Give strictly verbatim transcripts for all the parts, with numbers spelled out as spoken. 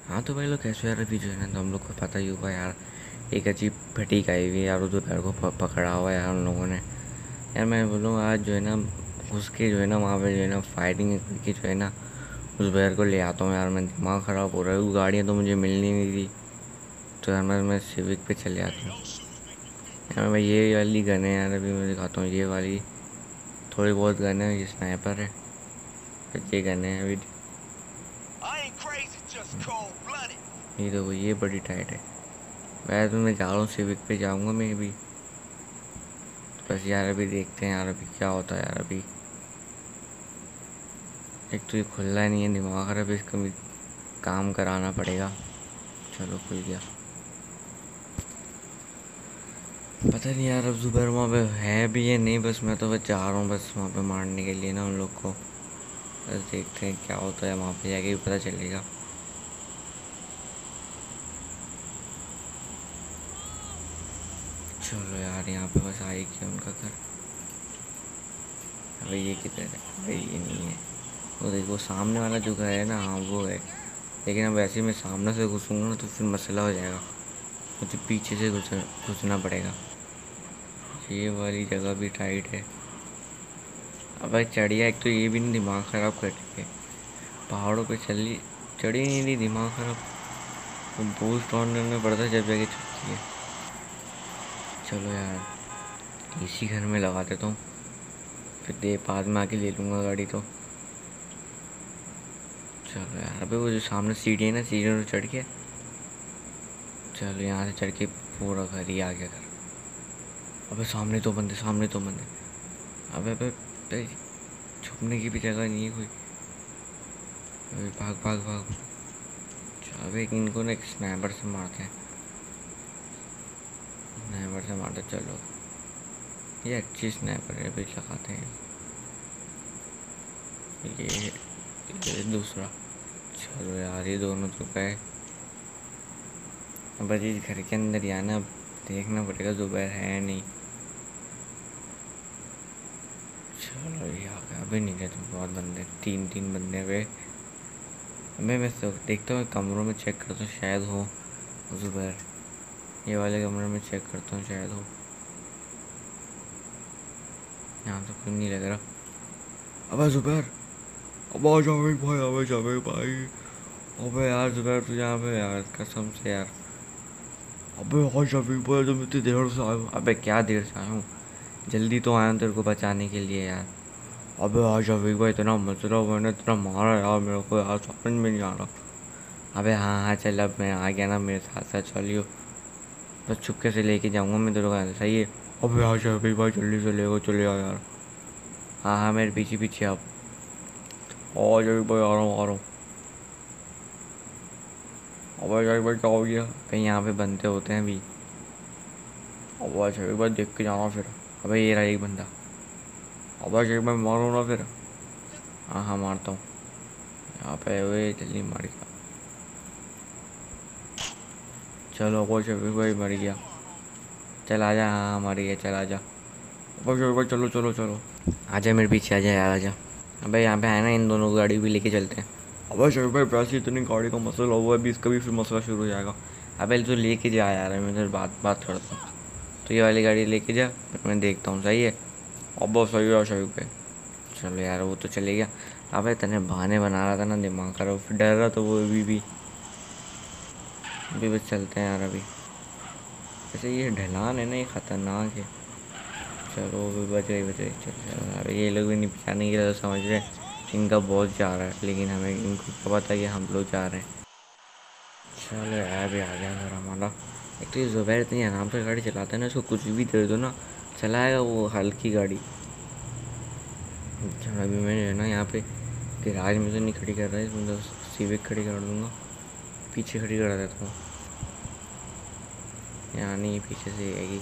हाँ तो भाई लोग कैसे यार, अभी जो है ना तो हम लोग को पता ही होगा यार, एक अजीब फटीक आई हुई है यार, उधर पैर को प- पकड़ा हुआ है यार उन लोगों ने। यार मैं बोलूँ आज जो है ना घुस के जो है ना वहाँ पे जो है ना फाइटिंग करके जो है ना उस बैर को ले आता हूँ यार। मैं दिमाग ख़राब हो रहा है, वो गाड़ियाँ तो मुझे मिलनी नहीं थी, तो यार मैं मैं सिविक पे चले आता हूँ। यार मैं ये वाली गन है यार, अभी मैं दिखाता हूँ ये वाली। थोड़ी बहुत गन है, ये स्नाइपर है, ये गन है अभी। ये देखो ये बड़ी टाइट है। वैसे तो मैं जा रहा हूँ सिविक पे जाऊँगा मैं अभी, बस यार अभी देखते हैं यार अभी क्या होता है यार। अभी एक तो ये खुल रहा नहीं है, दिमाग खराब है, इसका भी काम कराना पड़ेगा। चलो खुल गया। पता नहीं यार अब जुबैर वहाँ पे है भी या नहीं, बस मैं तो बस जा रहा हूँ बस वहाँ पे मारने के लिए ना उन लोग को। बस देखते हैं क्या होता है, वहाँ पे जाके भी पता चलेगा। चलो यार यहाँ पे बस आई क्या उनका घर। अबे ये किधर है भाई, ये नहीं है। वो देखो सामने वाला जो घर है ना, हाँ वो है। लेकिन अब वैसे ही मैं सामने से घुसूँगा ना तो फिर मसला हो जाएगा, मुझे पीछे से घुस घुसना पड़ेगा। ये वाली जगह भी टाइट है। अब भाई चढ़िया, एक तो ये भी नहीं दिमाग ख़राब कर रही है, पहाड़ों पे चली चढ़ी नहीं रही, दिमाग ख़राब। तो बूस्ट ऑन करना पड़ता है जब जाके चढ़ती है। चलो यार इसी घर में लगा देता हूँ, फिर दे बाद में आके ले लूँगा गाड़ी तो। चलो यार अबे वो जो सामने सीढ़ी है ना, सीढ़ियों से चढ़ के चलो यहाँ से चढ़ के पूरा घर ही आ गया घर। अबे सामने तो बंदे, सामने तो बंदे। अबे अबे अबे, छुपने की भी जगह नहीं है कोई। अबे भाग भाग भाग। अबे इनको ना एक स्नाइपर से मारते हैं, स्नाइपर से मारते। चलो ये अच्छी स्नाइपर है, अभी लगाते हैं ये ये दूसरा। चलो यार ये दोनों तो गए। अब बस इस घर के अंदर ही आना, अब देखना पड़ेगा जुबैर है या नहीं। चलो ये आ गया। अभी नहीं गए तो बहुत बंदे, तीन तीन बंदे गए। मैं मैं तो देखता हूँ कमरों में चेक करता हूँ, शायद हो जुबैर। ये वाले कमरे में चेक करता हूँ, शायद हो। यहाँ तो कोई नहीं लग रहा। अबे जुबैर, अब आ जाओ भाई, आ जाओ भाई। अबे यार जुबैर तू यहाँ पे यार, कसम से यार। अबे आ जाओ भाई, तुम इतनी देर से आए हो। अबे क्या देर से आया हूँ, जल्दी तो आया हूँ तेरे को बचाने के लिए यार। अबे आ जाओ भाई, इतना मचला मैंने इतना मारा यार मेरे को यार, समझ में नहीं आ रहा। अबे हाँ हाँ चल, अब मैं आ गया ना, मेरे साथ साथ चलियो, बस चुपके से लेके जाऊँगा मैं तेरे को, सही है। अबे आ जाओ भाई भाई, जल्दी से लेको चले आओ यार। हाँ हाँ मेरे पीछे पीछे आप। आ जाओ भाई, आ रहा हूँ आ रहा हूँ। अबे जाओ भाई, क्या हो गया, कहीं यहाँ पे बनते होते हैं अभी। अब अच्छा एक बार देख के जाना फिर। अबे ये रहा एक बंदा। अब एक बार मारो ना फिर। हाँ हाँ मारता हूँ। यहाँ पे हुए जल्दी मार गया। चलो वो शफीक भाई मर गया। चल आजा, हाँ हाँ मर गया, चल आजा। अब शफीक भाई चलो चलो चलो, आजा मेरे पीछे आजा यार, आजा। अबे यहाँ पे है ना, इन दोनों को गाड़ी भी लेके चलते हैं। अबे शफीक भाई वैसे इतनी गाड़ी का मसला हुआ है, अभी इसका भी फिर मसला शुरू हो जाएगा। अबे तो लेके जा यार, मैं इधर बात बात करता हूँ। तो ये वाली गाड़ी लेके जा, फिर मैं देखता हूँ, सही है। अब सही है शफीक भाई। चलो यार वो तो चले गया। अबे तने बहाने बना रहा था ना, दिमाग खराब, फिर डर रहा तो वो अभी भी अभी बस चलते हैं यार अभी। वैसे ये ढलान है ना, ये ख़तरनाक है। चलो अभी बच गई बच गई, चल चलो यार, ये लोग भी नहीं पहचाने की तो समझ रहे इनका बॉस जा रहा है, लेकिन हमें इनको क्या पता कि हम लोग जा रहे हैं। चलो यार अभी आ गया घर हमारा। एक तो ये ज़ुबैर इतनी आराम से गाड़ी चलाता है ना, उसको कुछ भी दे दो ना चलाएगा वो हल्की गाड़ी। चलो अभी मैं जो है ना यहाँ पे गैराज में तो नहीं खड़ी कर रहा है, इसमें तो सिविक खड़ी कर दूँगा, पीछे खड़ी करा देता हूँ। यहाँ नहीं, पीछे से आएगी,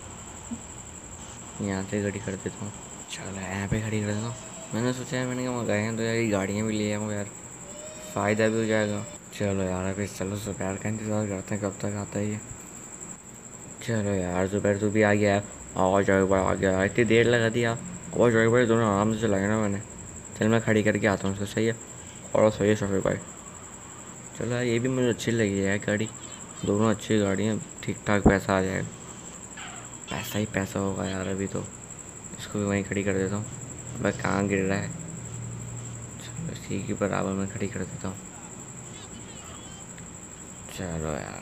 यहाँ से खड़ी कर देता हूँ। चलो यहाँ पे खड़ी कर देता हूँ। मैंने सोचा है, मैंने कहा वहाँ गए हैं तो यार ये गाड़ियाँ भी ले आऊँ यार, फ़ायदा भी हो जाएगा। चलो यार अभी चलो जुबैर का इंतज़ार करते हैं कब तक आता है ये। चलो यार जुबैर तू भी आ गया है। आ जाओ भाई, आ गया, इतनी देर लगा दी आप। और जाओ भाई, दोनों आराम से चलाए ना मैंने। चल मैं खड़ी करके आता हूँ उसको, सही है। और सही है शफीक भाई। चलो यार ये भी मुझे अच्छी लगी है गाड़ी, दोनों अच्छी गाड़ी हैं, ठीक ठाक पैसा आ जाएगा। पैसा ही पैसा होगा यार। अभी तो इसको भी वहीं खड़ी कर देता हूँ। अब कहाँ गिर रहा है, चलो इसी के बराबर में खड़ी कर देता हूँ। चलो यार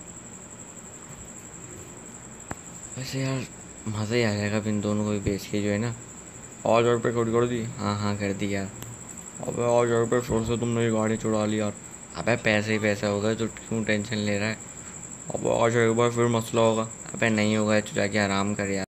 वैसे यार मज़ा ही आ जाएगा अब इन दोनों को भी बेच के जो है ना। और हजार रुपये खड़ी कर दी, हाँ हाँ कर दी यार। अबे और हजार रुपये फिर से तुमने ये गाड़ी चुरा ली यार। अबे पैसे ही पैसा होगा तो क्यों टेंशन ले रहा है। अब आज एक बार फिर मसला होगा। अबे नहीं होगा तो जाके आराम कर यार।